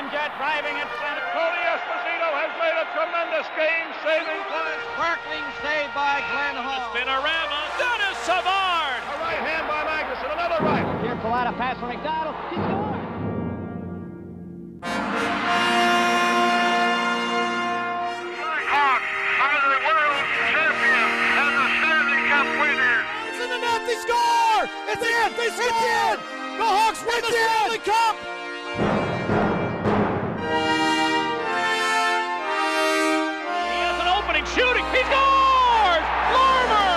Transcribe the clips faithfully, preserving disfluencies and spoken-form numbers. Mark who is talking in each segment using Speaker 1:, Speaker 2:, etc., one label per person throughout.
Speaker 1: jet driving at center.
Speaker 2: Tony Esposito has made a tremendous game-saving play.
Speaker 1: Sparkling save by Glenn Hall.
Speaker 3: Spinorama, Dennis Savard.
Speaker 2: A right hand by Magnuson, another right.
Speaker 1: Here, pull out a pass from McDonald. He scores.
Speaker 4: Blackhawks are the world champions and the Stanley Cup winners.
Speaker 5: It's in the net. They score. It's in. They score. It's in. The Hawks win the Stanley Cup.
Speaker 3: He has an opening shooting. He scores! Larmer!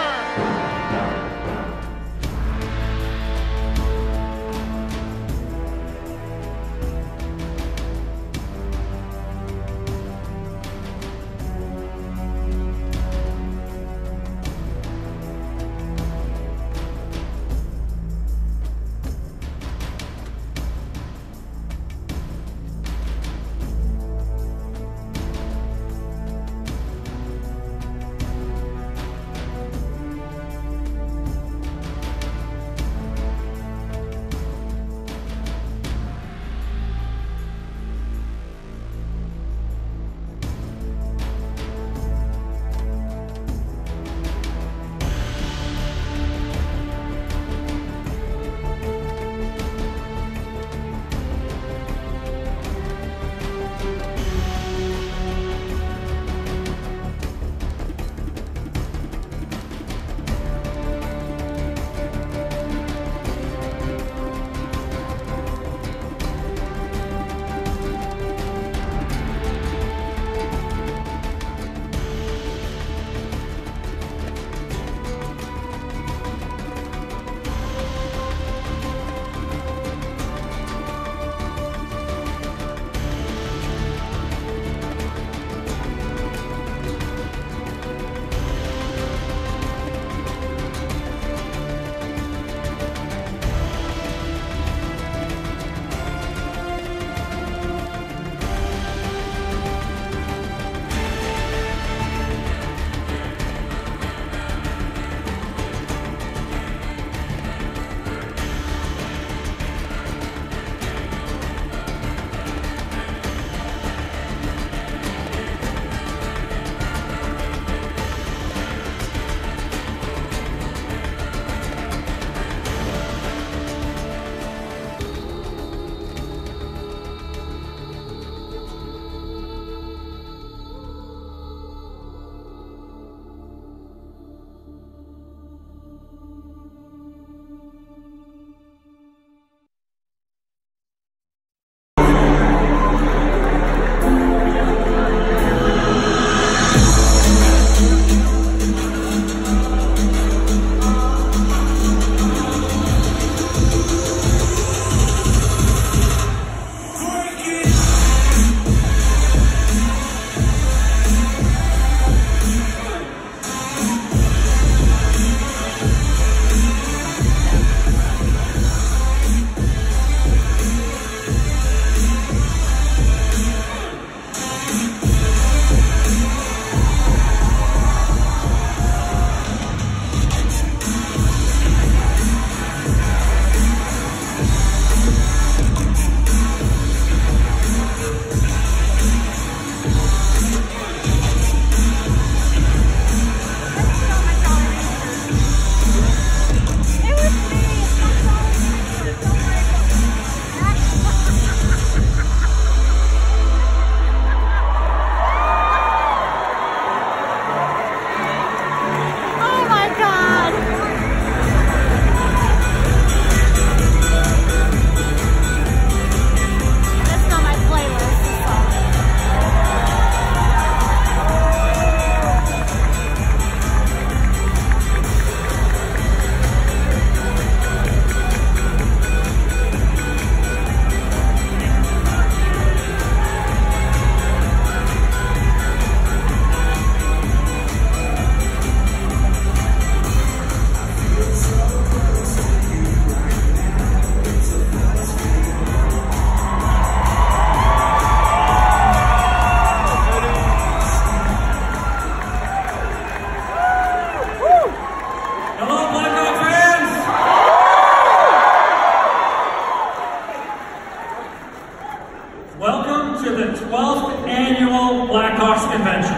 Speaker 6: to the twelfth Annual Blackhawks Convention.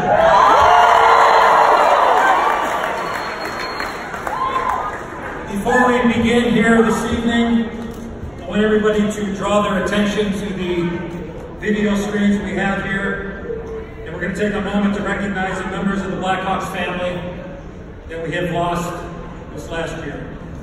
Speaker 6: Before we begin here this evening, I want everybody to draw their attention to the video screens we have here. And we're going to take a moment to recognize the members of the Blackhawks family that we have lost this last year.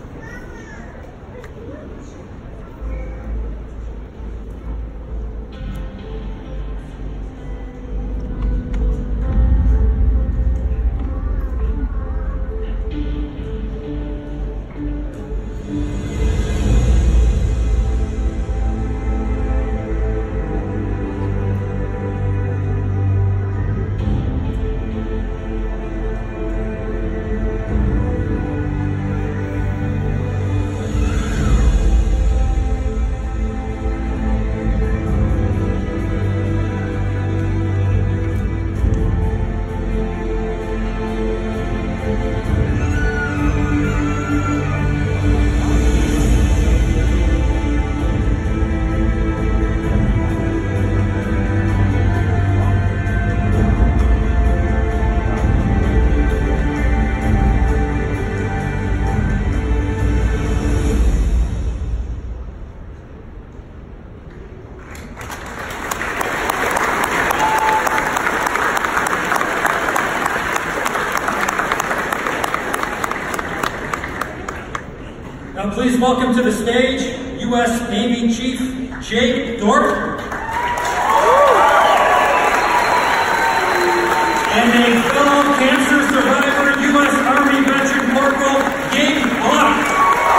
Speaker 6: Now please welcome to the stage U S Navy Chief Jake Dorp and a fellow cancer survivor, U S Army veteran Corporal Gabe Block.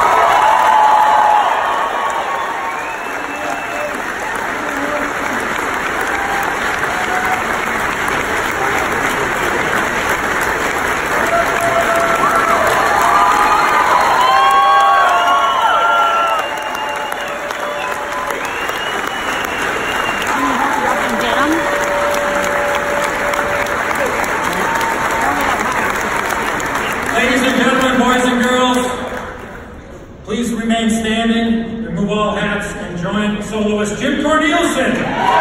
Speaker 6: Ladies and gentlemen, boys and girls, please remain standing, remove all hats, and join soloist Jim Cornelison.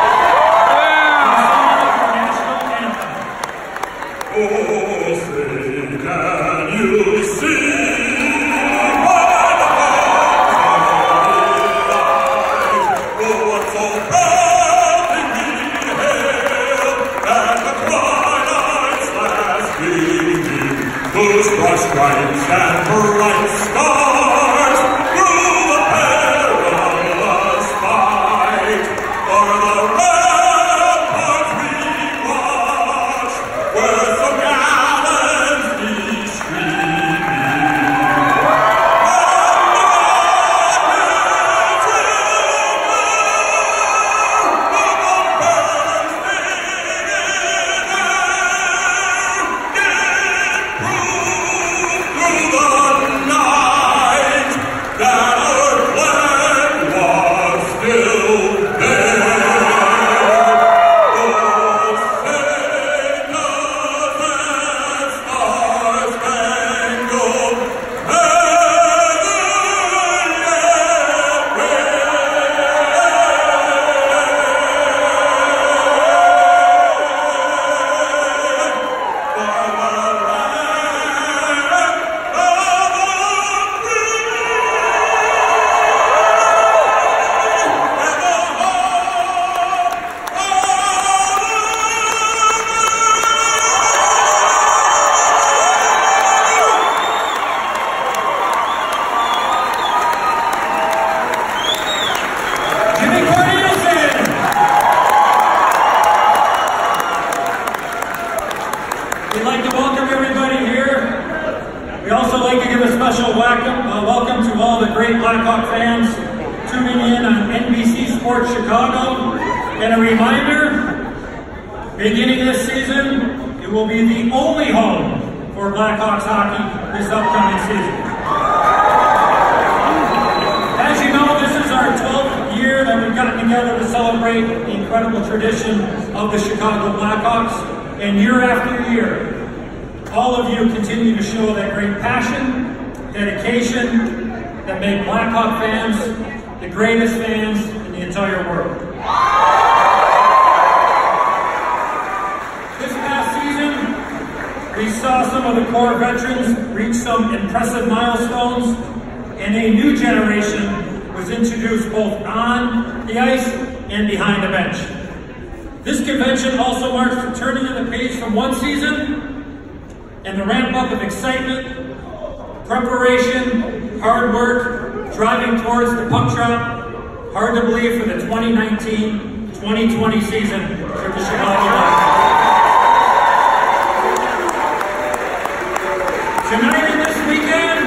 Speaker 7: Oh, say, can you see? Those bright stripes and bright stars through the perilous fight o'er the ramparts we watch, where so gallantly streaming.
Speaker 6: We'd like to welcome everybody here. We'd also like to give a special welcome, uh, welcome to all the great Blackhawk fans tuning in on N B C Sports Chicago. And a reminder, beginning this season, it will be the only home for Blackhawks hockey this upcoming season. As you know, this is our twelfth year that we've gotten together to celebrate the incredible tradition of the Chicago Blackhawks. And year after year, all of you continue to show that great passion, dedication that make Blackhawk fans the greatest fans in the entire world. we saw some of the core veterans reach some impressive milestones, and a new generation was introduced both on the ice and behind the bench. This convention also marks the turning of the page from one season and the ramp up of excitement, preparation, hard work, driving towards the puck drop. Hard to believe for the twenty nineteen twenty twenty season for the Chicago Blackhawks. Tonight and this weekend,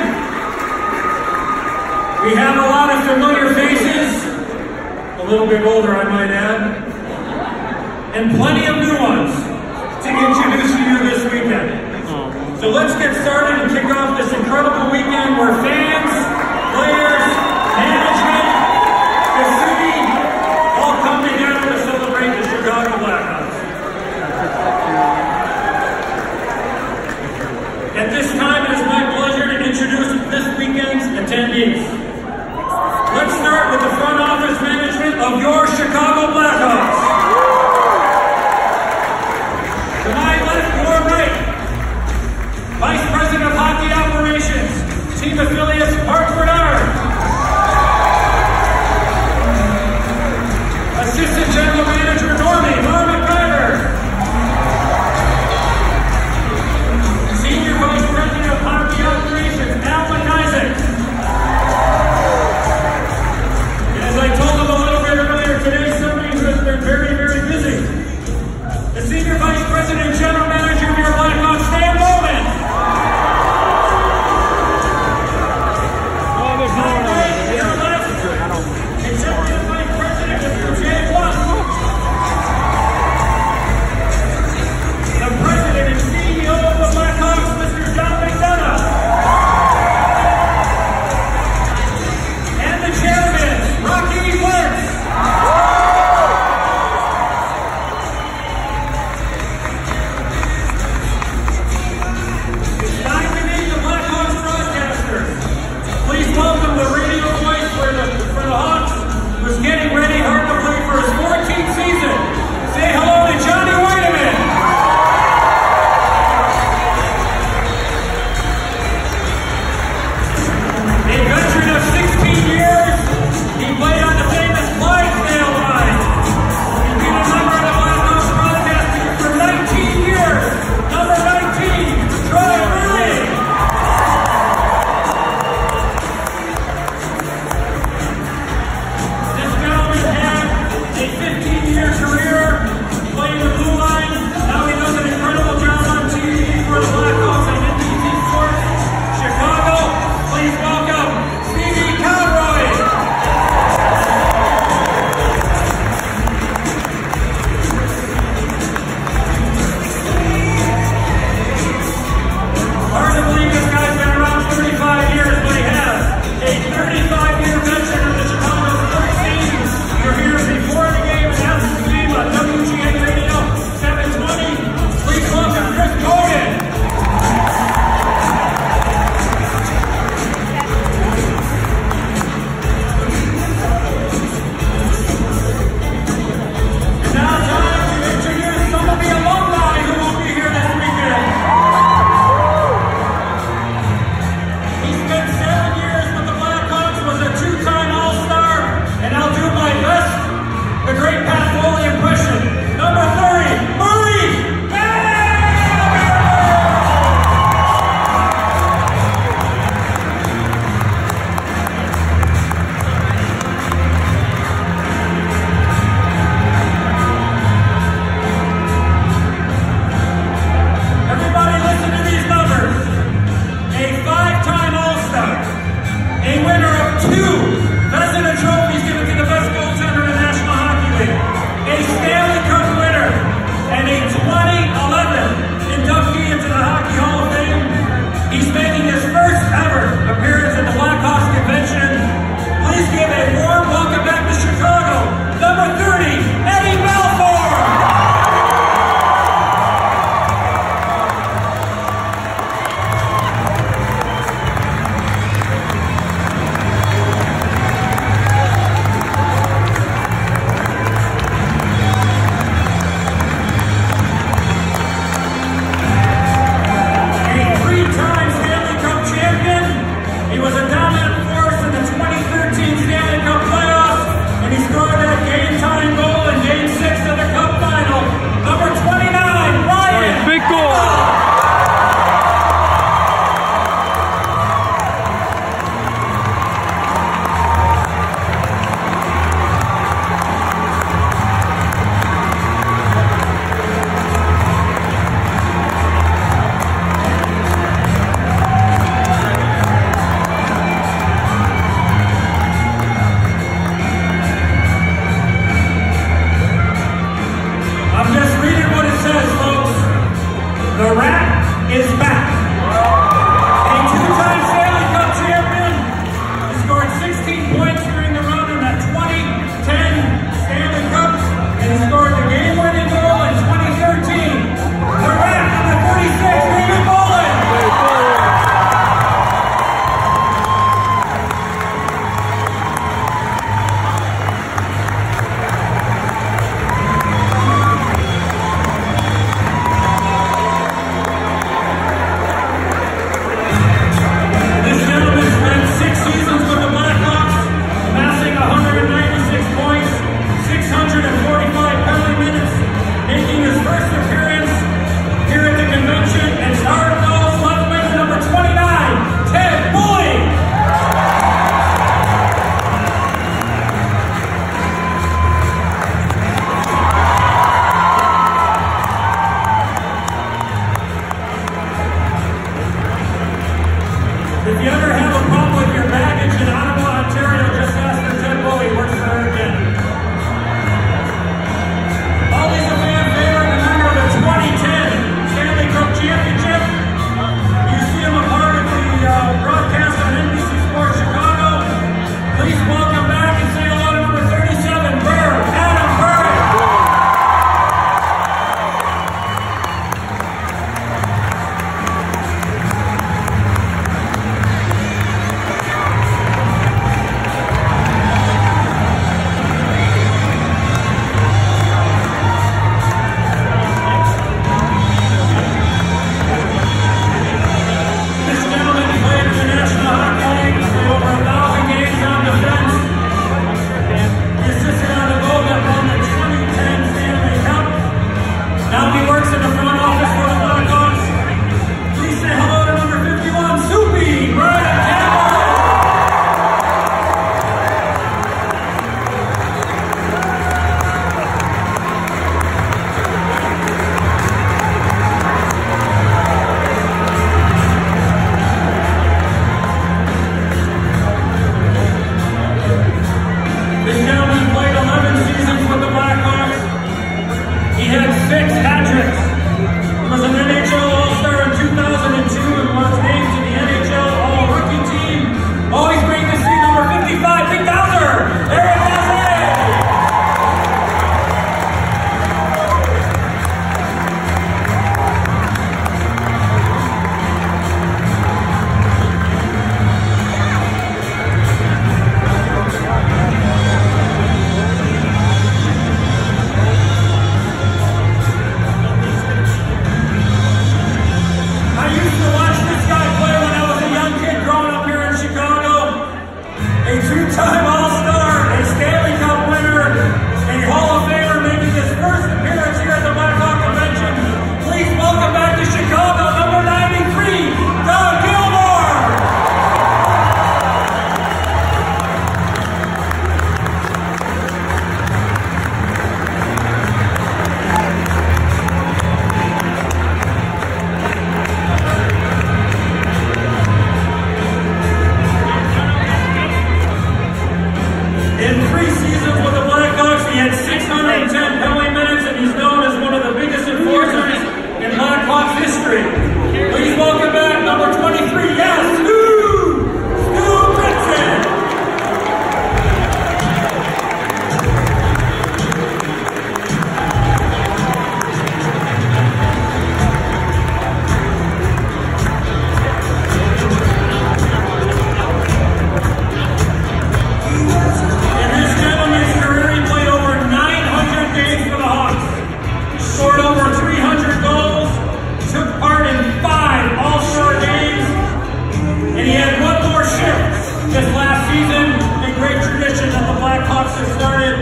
Speaker 6: we have a lot of familiar faces, a little bit older I might add, and plenty of new ones to introduce to you this weekend. So let's get started and kick off this incredible weekend where fans, players, management, the city, all come together to celebrate the Chicago Blackhawks. At this time, it is my pleasure to introduce this weekend's attendees. Let's start with the front office management of your Chicago Blackhawks. To my left, your right, Vice President of Hockey Operations, Team Affiliates, Parks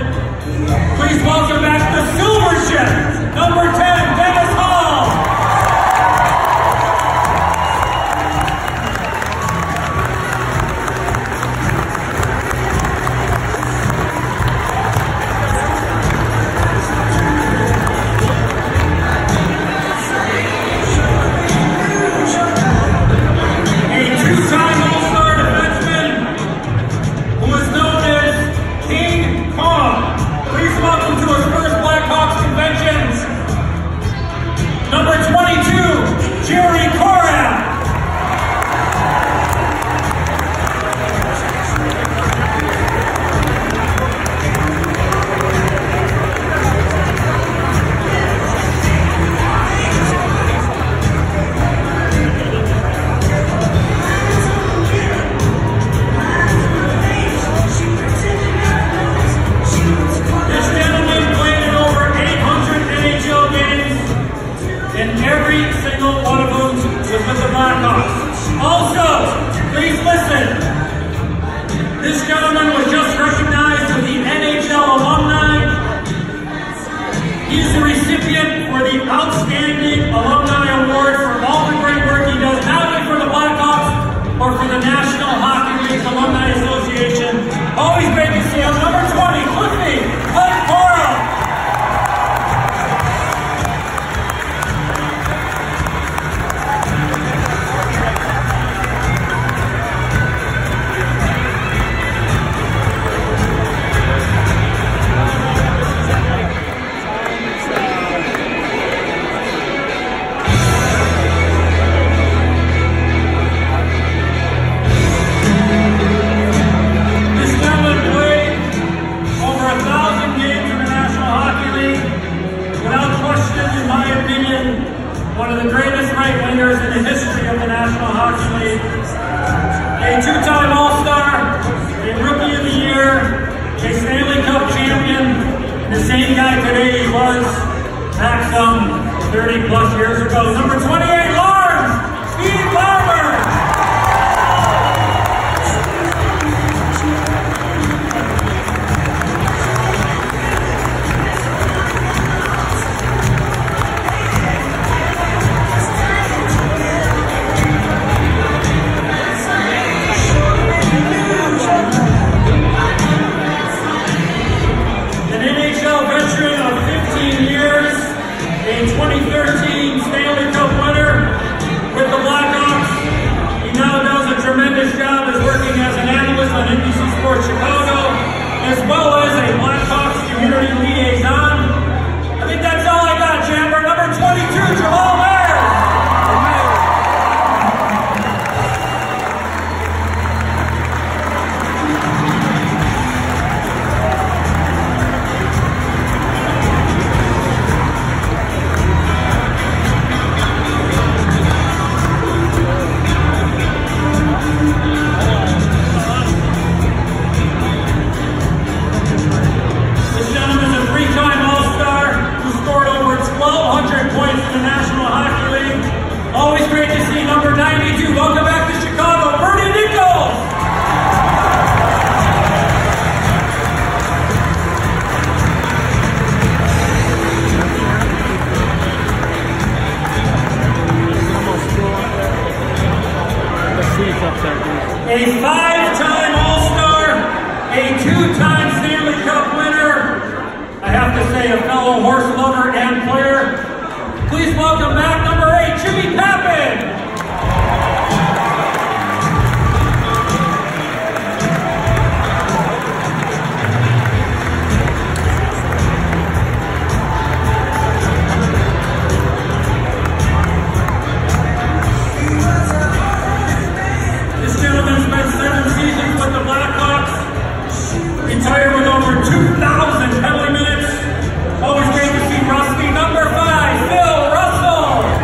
Speaker 6: Please welcome back the Silver Chef, number ten, Dennis Hall. A two-time All-Star defenseman who is known as King Kong. Please welcome to his first Blackhawks conventions, number twenty-two, Jerry Korak. This gentleman played in over eight hundred N H L games, and every single one of them was with the Blackhawks. Also, please listen. This gentleman was just recognized with the N H L Alumni. He's the recipient for the Outstanding Alumni Award for all the great work he does, not only for the Blackhawks, or for the National Hockey League Alumni Association. Always great to see him. Number twenty, Cliffy Hunt-Cora. This gentleman played over a thousand games in the National Hockey League. Without question, in my opinion, one of the greatest right wingers in the history of the National Hockey League. A two-time All-Star, a Rookie of the Year, a Stanley Cup champion, the same guy today he was back some thirty plus years ago. Number twenty-eight, Lars, Steve Farmer. An N H L veteran of fifteen years, a twenty thirteen Stanley Cup winner with the Blackhawks. He now does a tremendous job as working as an analyst on N B C Sports Chicago, as well as a Blackhawks community liaison. I think that's all I got, Chamber. Number twenty-two, Jamal Myers. This gentleman is a three-time All-Star who scored over twelve hundred points in the National Hockey League. Always great to see number ninety-two. Welcome back to Chicago, Bernie Nichols. A five-time All-Star, a two-time Stanley Cup winner. I have to say, a fellow horse lover and player. Please welcome back number eight, Jimmy Pappin. This gentleman spent seven seasons with the Blackhawks, retired with over two thousand penalty minutes. Always great to see Rusty. Number five, Phil Russell.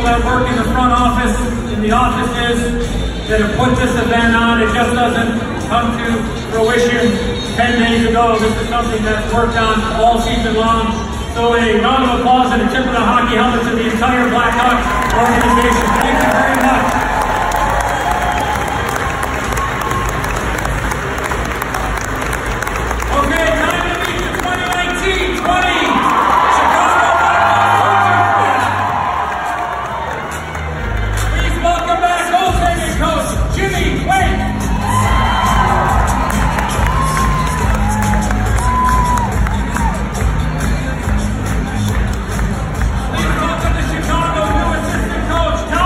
Speaker 6: that work in the front office, in the offices, that have put this event on. It just doesn't come to fruition ten days ago. This is something that's worked on all season long. So a round of applause and a tip of the hockey helmet to the entire Blackhawks organization. Thank you very much. Okay, time to meet the twenty nineteen twenty Chicago Blackhawks. Please welcome back goaltending coach Jimmy Wade. Please welcome the Chicago new assistant coach Toews.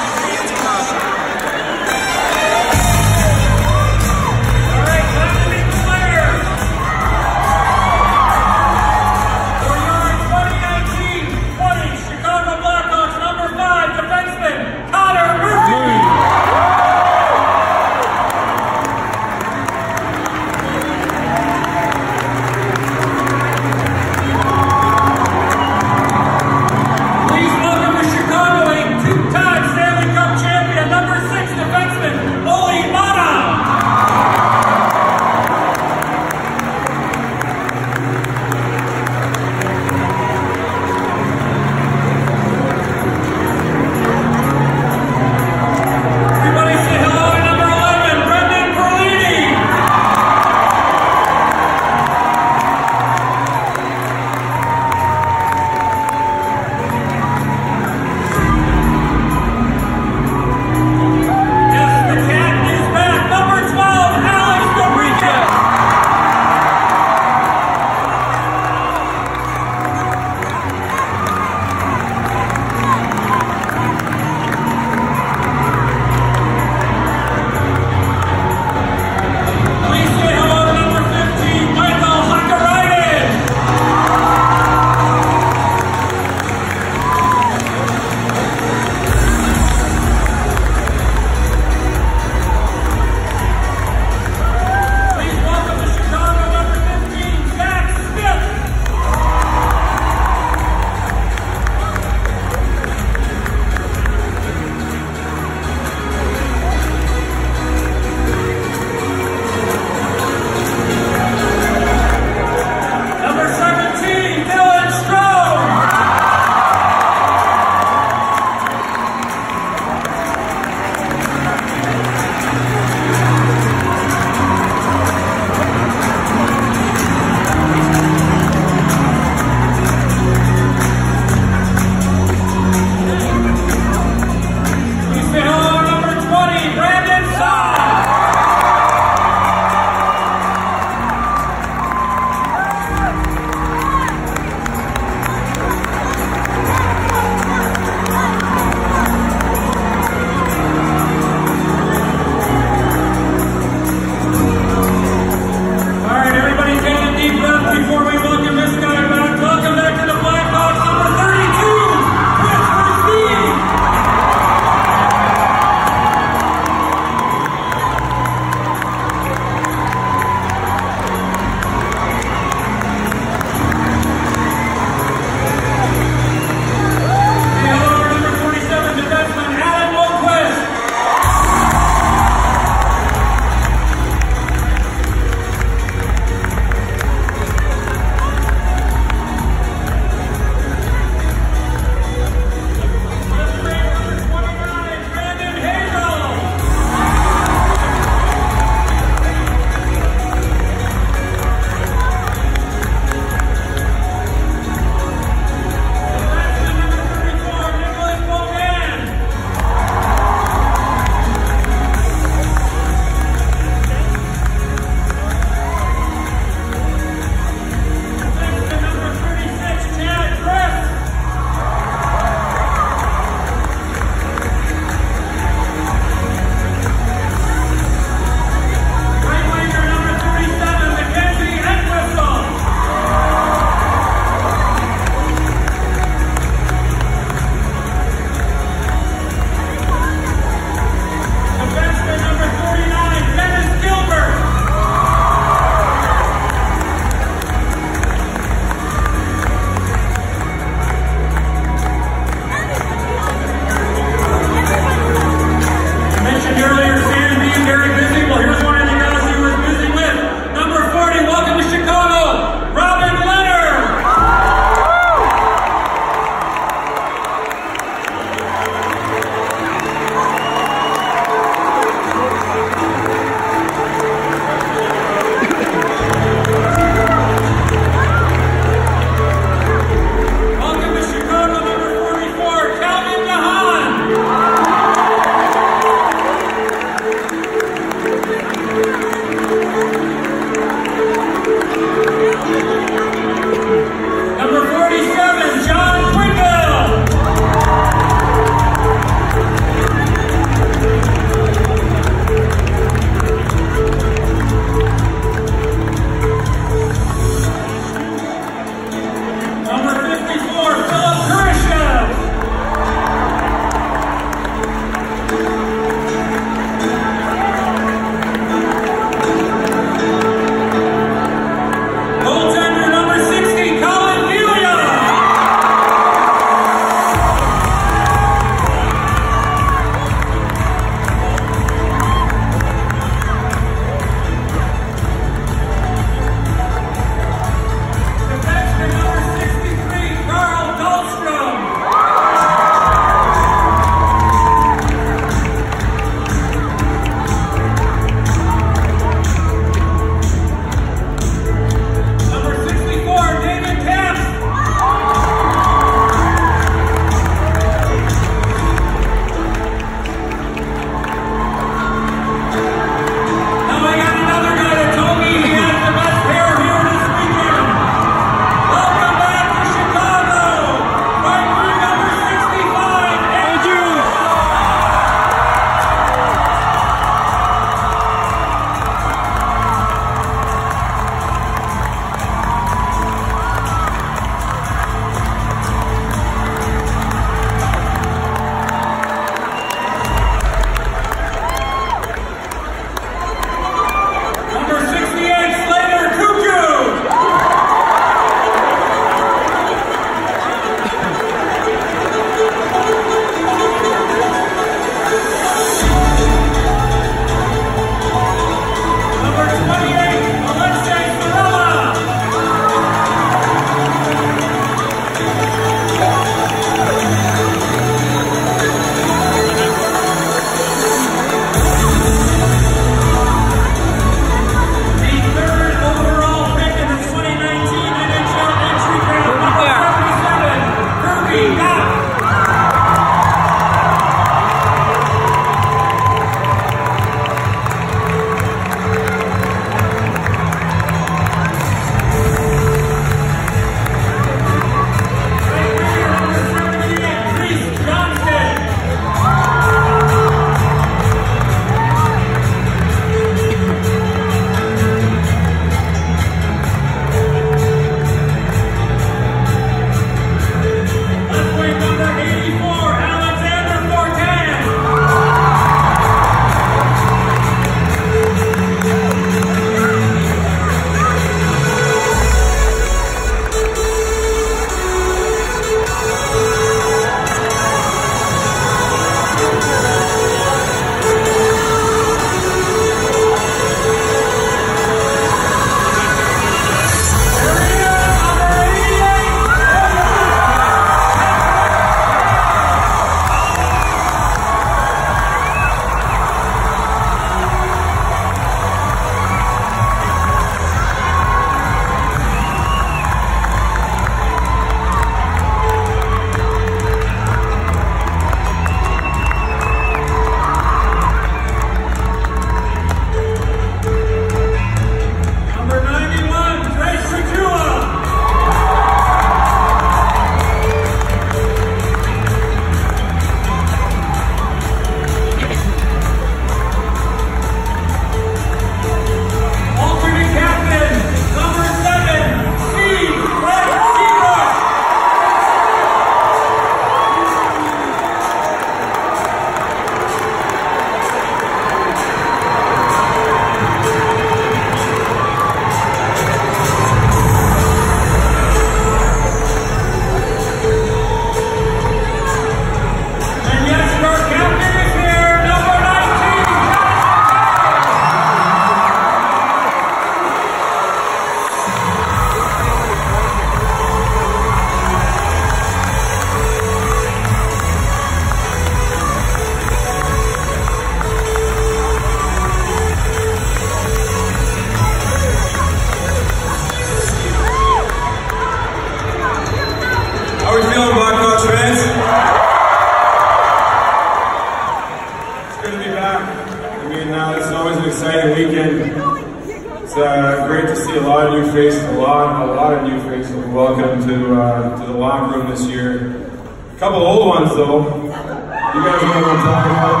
Speaker 8: exciting weekend. It's uh, great to see a lot of new faces, a lot, a lot of new faces. Welcome to uh, to the locker room this year. A couple old ones though. You guys know what I'm talking about.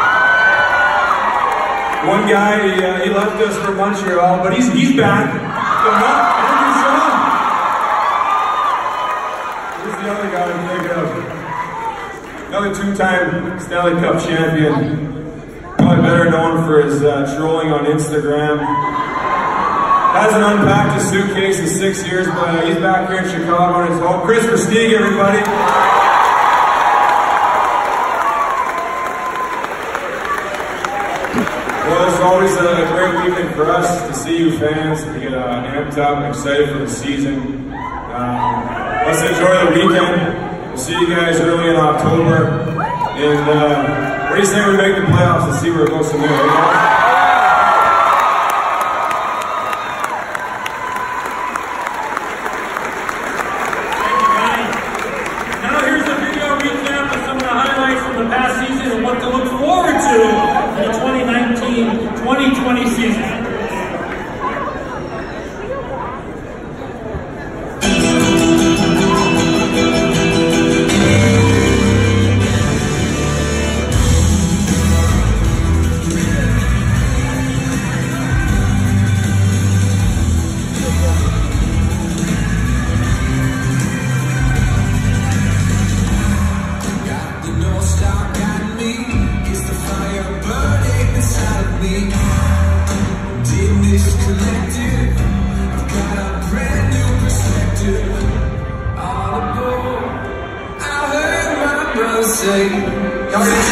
Speaker 8: One guy, he, uh, he left us for Montreal, but he's he's back. Who's the other guy I'm thinking of? Another two-time Stanley Cup champion. Probably better known for his uh, trolling on Instagram. Hasn't unpacked his suitcase in six years, but uh, he's back here in Chicago on his home. Chris Versteeg, everybody. Well, it's always a great weekend for us to see you fans. We get uh, amped up and excited for the season. Um, let's enjoy the weekend. We'll see you guys early in October. And uh, what do you say we make the playoffs and see where it goes from there? Right?
Speaker 6: twenty twenty season.
Speaker 9: Say, y'all ready to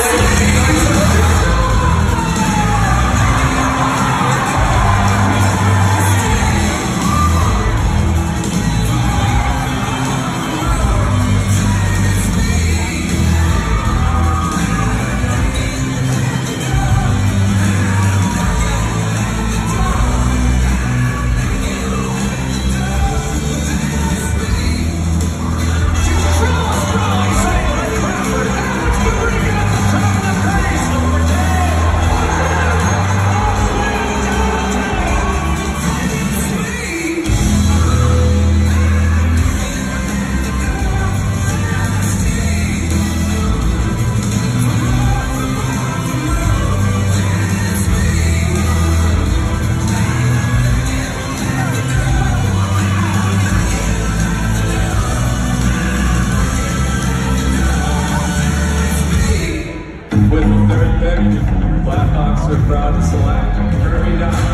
Speaker 8: With the third pick, Blackhawks are proud to select Kirby Dowd.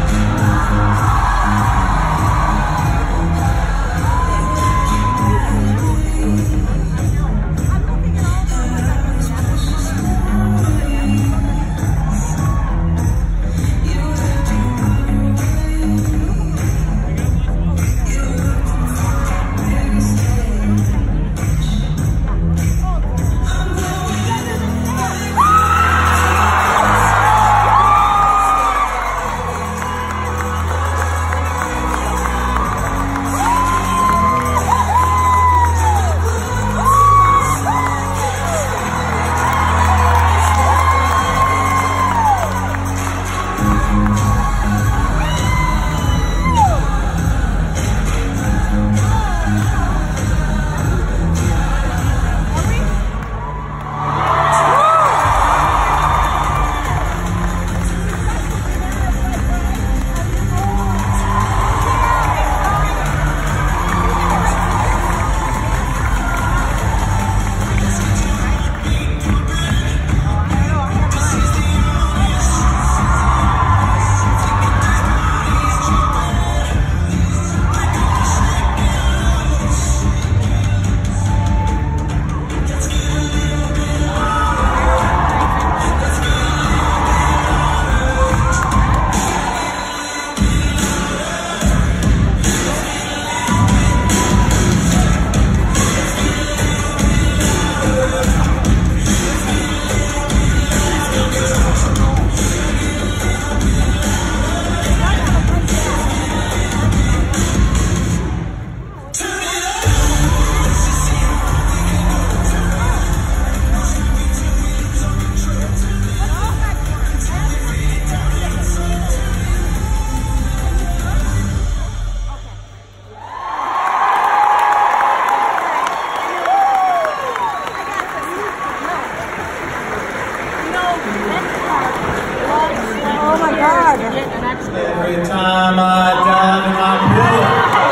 Speaker 9: Every time I dive in my pillow,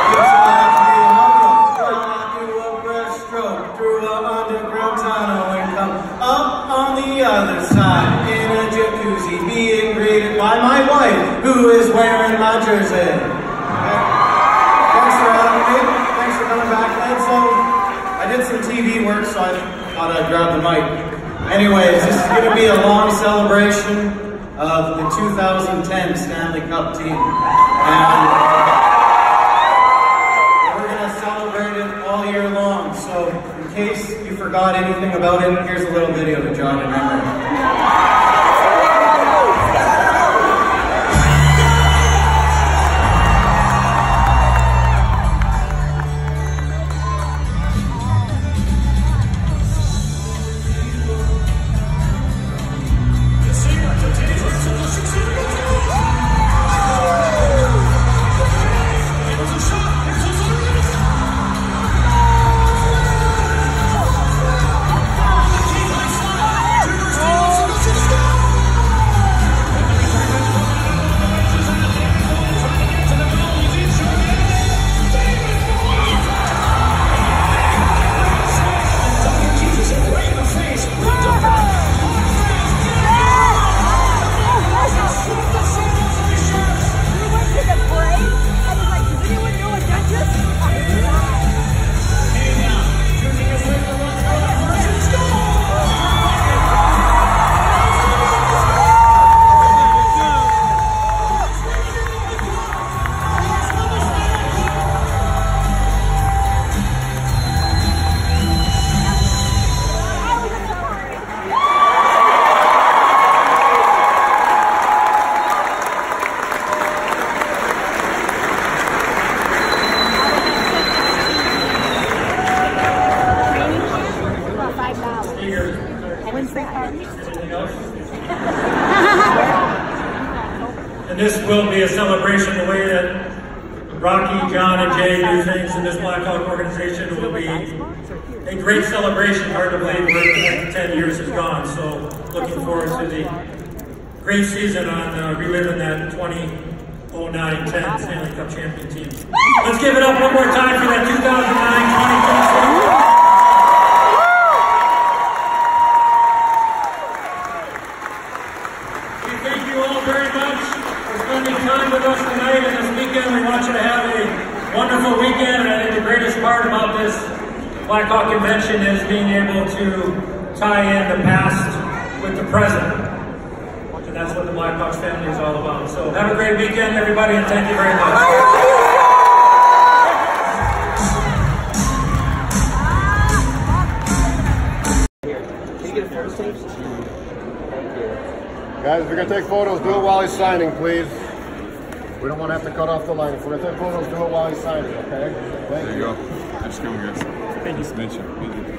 Speaker 9: you try to be humble. I do a breaststroke through an underground tunnel and come up on the other side in a jacuzzi, being greeted by my wife, who is wearing my jersey. Thanks for having me. Thanks for coming back, man. So, I did some T V work, so I thought I'd grab the mic. Anyways, this is going to be a long celebration of the two thousand ten Stanley Cup team. And we're going to celebrate it all year long. So, in case you forgot anything about it, here's a little video to jog your memory.
Speaker 6: And this will be a celebration the way that Rocky, John, and Jay do things in this Blackhawk organization. It will be a great celebration. Hard to believe where the next ten years is gone. So looking forward to the great season on uh, reliving that twenty oh nine ten Stanley Cup champion team. Let's give it up one more time for that two thousand nine twenty season. Thank you all very much for spending time with us tonight and this weekend. We want you to have a wonderful weekend, and I think the greatest part about this Blackhawk convention is being able to tie in the past with the present. And that's what the Blackhawks family is all about. So have a great weekend, everybody, and thank you very much.
Speaker 10: Guys, if you're going to take photos, do it while he's signing, please. We don't want to have to cut off the line. If we're going to take photos, do it while he's signing, okay? Thank
Speaker 11: there you
Speaker 10: you.
Speaker 11: go. Nice coming, guys. Thank you. Nice to meet you. Thank you.